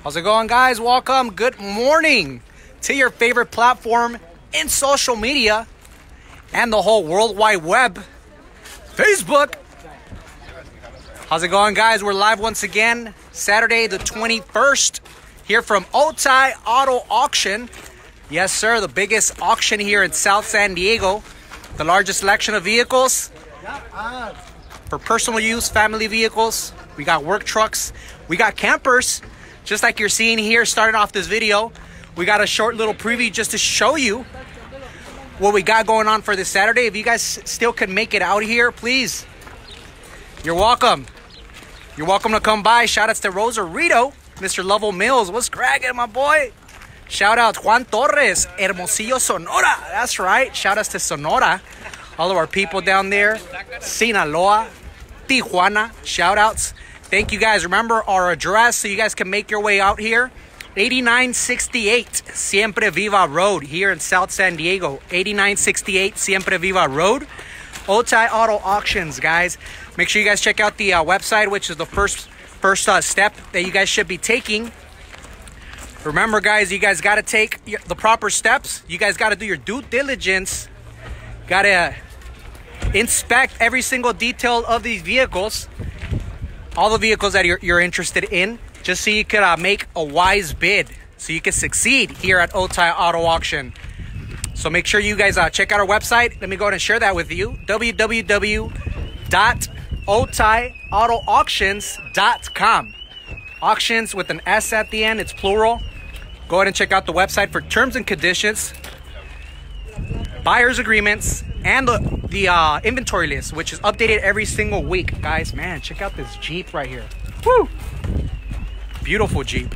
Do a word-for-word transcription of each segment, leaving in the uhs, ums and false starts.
How's it going, guys? Welcome. Good morning to your favorite platform in social media and the whole World Wide Web, Facebook. How's it going, guys? We're live once again, Saturday the twenty-first, here from Otay Auto Auction. Yes, sir, the biggest auction here in South San Diego. The largest selection of vehicles for personal use, family vehicles. We got work trucks. We got campers. Just like you're seeing here, starting off this video, we got a short little preview just to show you what we got going on for this Saturday. If you guys still can make it out here, please, you're welcome. You're welcome to come by. Shout outs to Rosarito, Mister Lovell Mills. What's cracking, my boy? Shout out Juan Torres, Hermosillo, Sonora. That's right. Shout outs to Sonora. All of our people down there. Sinaloa, Tijuana. Shout outs. Thank you, guys. Remember our address so you guys can make your way out here. eighty-nine sixty-eight Siempre Viva Road here in South San Diego. eighty-nine sixty-eight Siempre Viva Road. Otay Auto Auctions, guys. Make sure you guys check out the uh, website, which is the first first uh, step that you guys should be taking. Remember, guys, you guys got to take the proper steps. You guys got to do your due diligence. Got to inspect every single detail of these vehicles. All the vehicles that you're, you're interested in, just so you could uh, make a wise bid, so you can succeed here at Otay Auto Auction. So make sure you guys uh, check out our website. Let me go ahead and share that with you. w w w dot otay auto auctions dot com. Auctions with an S at the end. It's plural. Go ahead and check out the website for terms and conditions, buyer's agreements, and the, the uh, inventory list, which is updated every single week. Guys, man, check out this Jeep right here. Woo! Beautiful Jeep.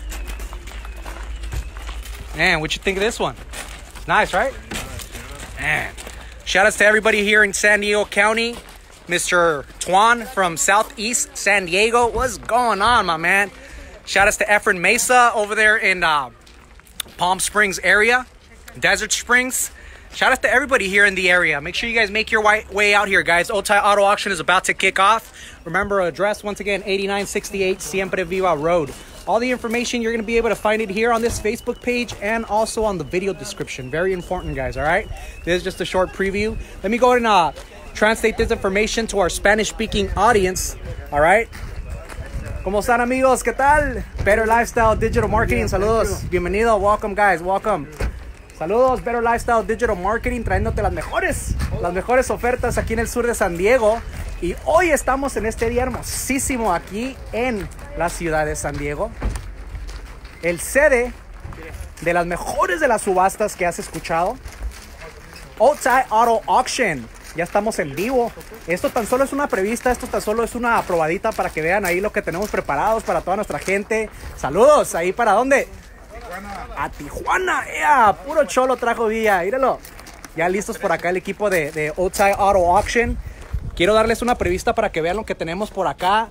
Man, what you think of this one? It's nice, right? Man. Shout outs to everybody here in San Diego County. Mister Tuan from Southeast San Diego. What's going on, my man? Shout outs to Efren Mesa over there in uh, Palm Springs area. Desert Springs. Shout out to everybody here in the area. Make sure you guys make your way out here, guys. Otay Auto Auction is about to kick off. Remember, address once again, eighty-nine sixty-eight Siempre Viva Road. All the information, you're going to be able to find it here on this Facebook page and also on the video description. Very important, guys, all right? This is just a short preview. Let me go ahead and uh, translate this information to our Spanish-speaking audience, all right? ¿Cómo están, amigos? ¿Qué tal? Better Lifestyle Digital Marketing. Saludos. Bienvenido. Welcome, guys. Welcome. Saludos, Better Lifestyle Digital Marketing, trayéndote las mejores, las mejores ofertas aquí en el sur de San Diego. Y hoy estamos en este día hermosísimo aquí en la ciudad de San Diego. El sede de las mejores de las subastas que has escuchado. Otay Auto Auction. Ya estamos en vivo. Esto tan solo es una prevista, esto tan solo es una probadita para que vean ahí lo que tenemos preparados para toda nuestra gente. Saludos, ¿ahí para dónde? A Tijuana, yeah, puro cholo trajo día, míralo. Ya listos por acá el equipo de, de Otay Auto Auction. Quiero darles una prevista para que vean lo que tenemos por acá.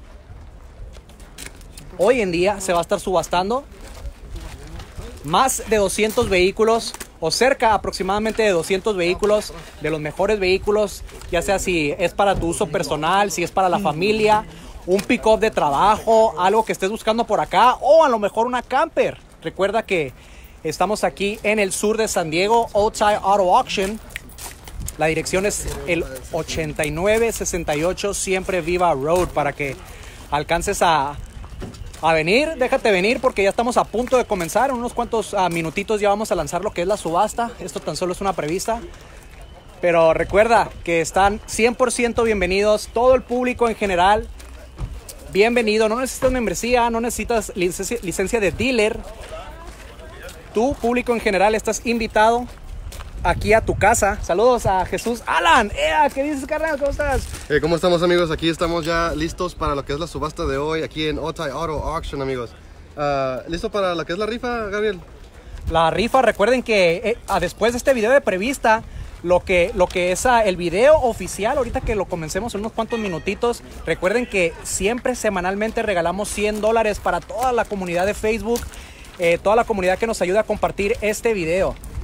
Hoy en día se va a estar subastando más de doscientos vehículos, o cerca aproximadamente de doscientos vehículos, de los mejores vehículos, ya sea si es para tu uso personal, si es para la familia, un pick-up de trabajo, algo que estés buscando por acá, o a lo mejor una camper. Recuerda que estamos aquí en el sur de San Diego, Otay Auto Auction. La dirección es el ochenta y nueve sesenta y ocho Siempre Viva Road, para que alcances a, a venir. Déjate venir porque ya estamos a punto de comenzar. En unos cuantos uh, minutitos ya vamos a lanzar lo que es la subasta. Esto tan solo es una prevista. Pero recuerda que están cien por ciento bienvenidos, todo el público en general. Bienvenido, no necesitas membresía, no necesitas licencia, licencia de dealer. Tu público en general estás invitado aquí a tu casa. Saludos a Jesús Alan. ¡Ea! ¿Qué dices, carnal? ¿Cómo estás? Eh, ¿Cómo estamos, amigos? Aquí estamos ya listos para lo que es la subasta de hoy aquí en Otay Auto Auction, amigos. Uh, ¿Listo para lo que es la rifa, Gabriel? La rifa, recuerden que eh, después de este video de prevista, Lo que, lo que es uh, el video oficial, ahorita que lo comencemos en unos cuantos minutitos, recuerden que siempre semanalmente regalamos cien dólares para toda la comunidad de Facebook, eh, toda la comunidad que nos ayuda a compartir este video.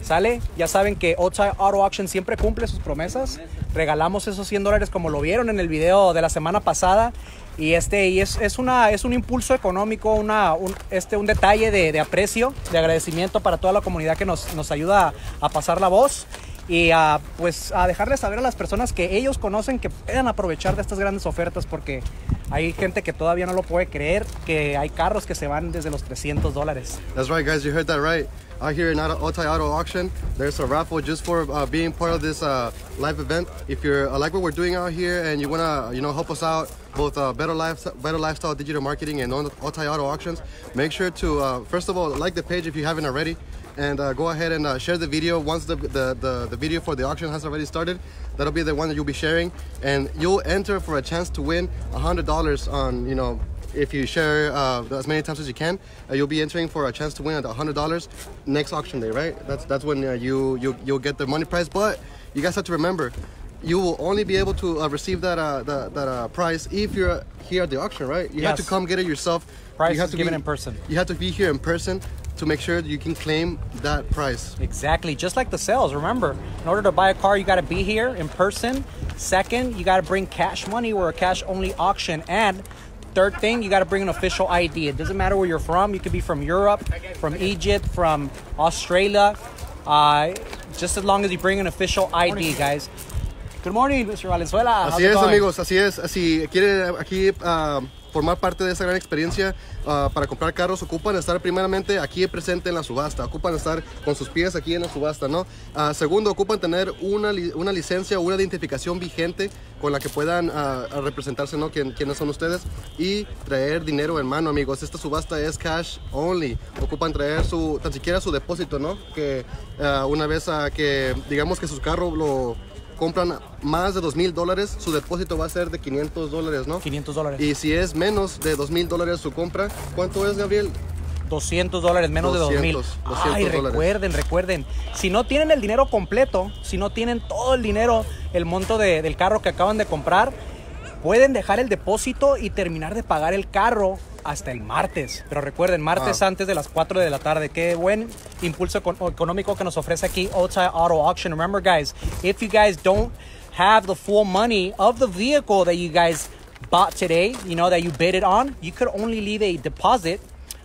¿Sale? Ya saben que Otay Auto Auction siempre cumple sus promesas. Regalamos esos cien dólares como lo vieron en el video de la semana pasada. Y, este, y es, es, una, es un impulso económico, una, un, este, un detalle de, de aprecio, de agradecimiento para toda la comunidad que nos, nos ayuda a, a pasar la voz. Y uh, pues a dejarles saber a las personas que ellos conocen que puedan aprovechar de estas grandes ofertas, porque hay gente que todavía no lo puede creer, que hay carros que se van desde los trescientos dólares. That's right, guys, you heard that right. Out here in Otay Auto Auction, there's a raffle just for uh, being part of this uh, live event. If you're uh, like what we're doing out here and you wanna, you know, help us out, both uh, Better Life, Better Lifestyle Digital Marketing and Otay Auto Auctions, make sure to uh, first of all like the page if you haven't already, and uh, go ahead and uh, share the video once the, the the the video for the auction has already started. That'll be the one that you'll be sharing, and you'll enter for a chance to win a hundred dollars on, you know. If you share uh, as many times as you can, uh, you'll be entering for a chance to win at one hundred dollars next auction day, right? That's that's when uh, you, you, you'll get the money prize. But you guys have to remember, you will only be able to uh, receive that uh, that, that uh, prize if you're here at the auction, right? You Yes. have to come get it yourself. Prize you have is to given be, in person. You have to be here in person to make sure that you can claim that prize. Exactly, just like the sales. Remember, in order to buy a car, you got to be here in person. Second, you got to bring cash money. We're a cash-only auction. And third thing, you got to bring an official I D. It doesn't matter where you're from. You could be from Europe, from Egypt, from Australia. Uh, just as long as you bring an official I D, guys. Good morning, Mister Valenzuela. How's Así it es, going? amigos, así es. Si quieren aquí uh, formar parte de esa gran experiencia uh, para comprar carros, ocupan estar primeramente aquí presente en la subasta, ocupan estar con sus pies aquí en la subasta, ¿no? Uh, segundo, ocupan tener una, li una licencia, una identificación vigente con la que puedan uh, representarse, ¿no? ¿Quién, quiénes son ustedes, y traer dinero en mano, amigos. Esta subasta es cash only. Ocupan traer su, tan siquiera su depósito, ¿no? Que uh, una vez uh, que digamos que su carro lo compran más de dos mil dólares, su depósito va a ser de quinientos dólares, ¿no? quinientos dólares. Y si es menos de dos mil dólares su compra, ¿cuánto es, Gabriel? doscientos dólares, menos de dos mil. doscientos Ay, dólares. recuerden, recuerden. Si no tienen el dinero completo, si no tienen todo el dinero, el monto de, del carro que acaban de comprar, pueden dejar el depósito y terminar de pagar el carro hasta el martes. Pero recuerden, martes Ah. antes de las cuatro de la tarde. Qué buen impulso econ económico que nos ofrece aquí Otay Auto Auction. Remember, guys, if you guys don't have the full money of the vehicle that you guys bought today, you know, that you bid it on, you could only leave a deposit,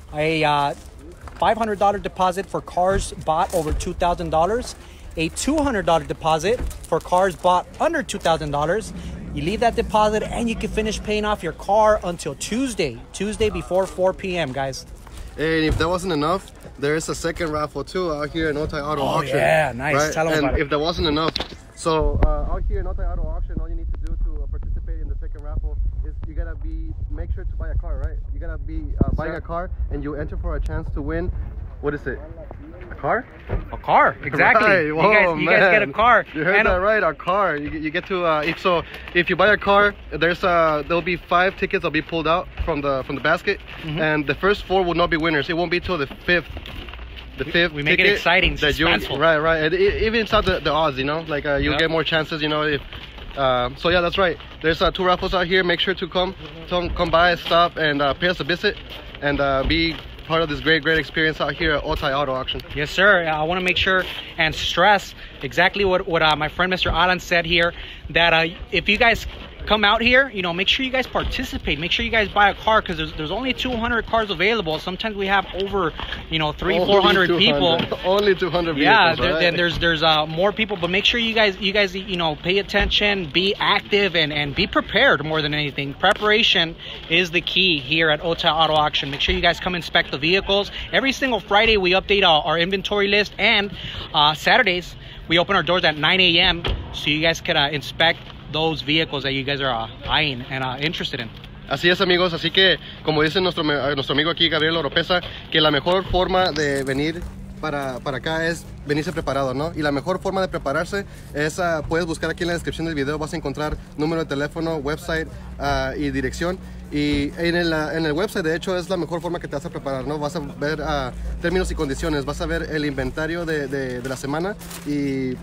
a uh, five hundred dollar deposit for cars bought over two thousand dollars, a two hundred dollar deposit for cars bought under two thousand dollars. You leave that deposit and you can finish paying off your car until Tuesday, Tuesday before four p m, guys. And if that wasn't enough, there is a second raffle too out here in Otay Auto Oh, Auction. yeah, nice. Right? Tell 'em and about it. if that wasn't enough, so uh, out here in Otay Auto Auction, all you need to do to uh, participate in the second raffle is you gotta be make sure to buy a car, right? You gotta be uh, buying sir. a car, and you enter for a chance to win. What is it? A car? A car, exactly. Right. You, Whoa, guys, you guys get a man. car. You heard And that right, a car. You, you get to uh, if so if you buy a car, there's uh there'll be five tickets that'll be pulled out from the from the basket, Mm-hmm. and the first four will not be winners. It won't be till the fifth. The fifth. we make it ticket exciting, that you- suspenseful. Right, right. And it, even inside the, the odds, you know, like uh, you'll Yep. get more chances, you know. If uh, so, yeah, that's right. There's uh, two raffles out here. Make sure to come, come, come by, stop, and uh, pay us a visit, and uh, be part of this great, great experience out here at Otay Auto Auction. Yes, sir. I want to make sure and stress exactly what, what uh, my friend Mister Alan said here, that uh, if you guys come out here, you know, make sure you guys participate. Make sure you guys buy a car, because there's, there's only two hundred cars available. Sometimes we have over, you know, three, Only four hundred two people. hundred. Only two hundred Yeah, vehicles, there, right? then there's there's uh, more people, but make sure you guys you guys you know pay attention, be active, and and be prepared more than anything. Preparation is the key here at Otay Auto Auction. Make sure you guys come inspect the vehicles. Every single Friday we update our, our inventory list, and uh, Saturdays we open our doors at nine a m so you guys can uh, inspect those vehicles that you guys are uh, eyeing and uh, interested in. Así es, amigos, así que como dice nuestro, nuestro amigo aquí, Gabriel Oropesa, que la mejor forma de venir para, para acá es venirse preparado, ¿no? Y la mejor forma de prepararse es, uh, puedes buscar aquí en la descripción del video, vas a encontrar número de teléfono, website uh, y dirección. Y en el, uh, en el website, de hecho, es la mejor forma que te vas a preparar, ¿no? Vas a ver uh, términos y condiciones, vas a ver el inventario de, de, de la semana y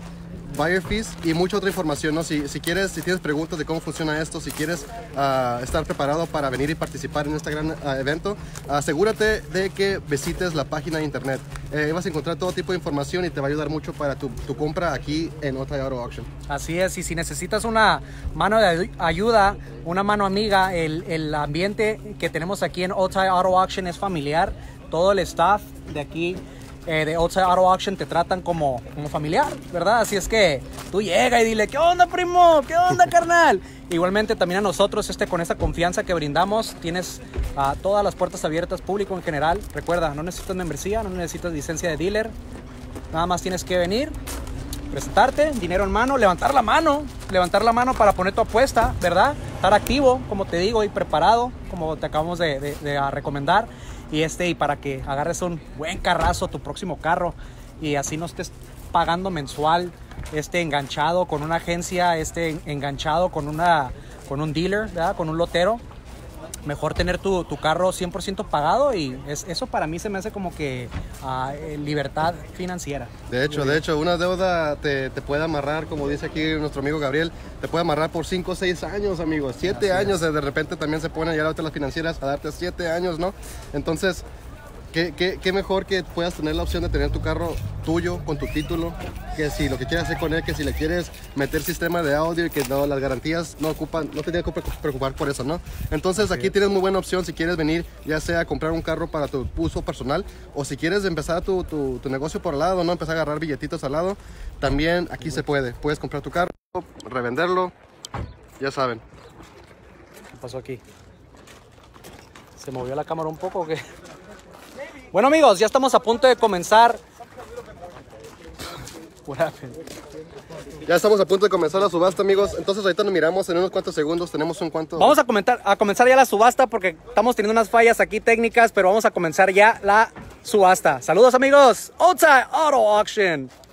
buyer fees y mucha otra información, ¿no? Si, si quieres, si tienes preguntas de cómo funciona esto, si quieres uh, estar preparado para venir y participar en este gran uh, evento, asegúrate de que visites la página de internet. Eh, vas a encontrar todo tipo de información y te va a ayudar mucho para tu, tu compra aquí en Otay Auto Auction. Así es, y si necesitas una mano de ayuda, una mano amiga, el, el ambiente que tenemos aquí en Otay Auto Auction es familiar. Todo el staff de aquí Eh, de Otay Auto Auction te tratan como, como familiar, ¿verdad? Así es que tú llega y dile, ¿qué onda, primo? ¿Qué onda, carnal? Igualmente también a nosotros, este, con esa confianza que brindamos, tienes uh, todas las puertas abiertas, público en general. Recuerda, no necesitas membresía, no necesitas licencia de dealer. Nada más tienes que venir, presentarte, dinero en mano, levantar la mano, levantar la mano para poner tu apuesta, ¿verdad? Estar activo, como te digo, y preparado, como te acabamos de, de, de uh, recomendar. Y, este, y para que agarres un buen carrazo, tu próximo carro, y así no estés pagando mensual, este, enganchado con una agencia, este, enganchado con, una, con un dealer, ¿verdad? Con un lotero. Mejor tener tu, tu carro cien por ciento pagado, y es, eso para mí se me hace como que uh, libertad financiera. De hecho, de hecho, una deuda te, te puede amarrar, como dice aquí nuestro amigo Gabriel, te puede amarrar por cinco o seis años, amigos. siete años, de repente también se ponen ya las financieras a darte siete años, ¿no? Entonces, ¿Qué, qué, qué mejor que puedas tener la opción de tener tu carro tuyo con tu título, que si lo que quieres hacer con él, que si le quieres meter sistema de audio y que no, las garantías no ocupan, no te tienes que preocupar por eso, ¿no? Entonces aquí tienes muy buena opción si quieres venir, ya sea a comprar un carro para tu uso personal, o si quieres empezar tu, tu, tu negocio por al lado, ¿no? Empezar a agarrar billetitos al lado, también aquí se puede. Puedes comprar tu carro, revenderlo, ya saben. ¿Qué pasó aquí? ¿Se movió la cámara un poco o qué? Bueno, amigos, ya estamos a punto de comenzar. Ya estamos a punto de comenzar la subasta, amigos. Entonces ahorita nos miramos en unos cuantos segundos. Tenemos un cuanto... Vamos a, comentar, a comenzar ya la subasta porque estamos teniendo unas fallas aquí técnicas, pero vamos a comenzar ya la subasta. Saludos, amigos. Otay Auto Auction.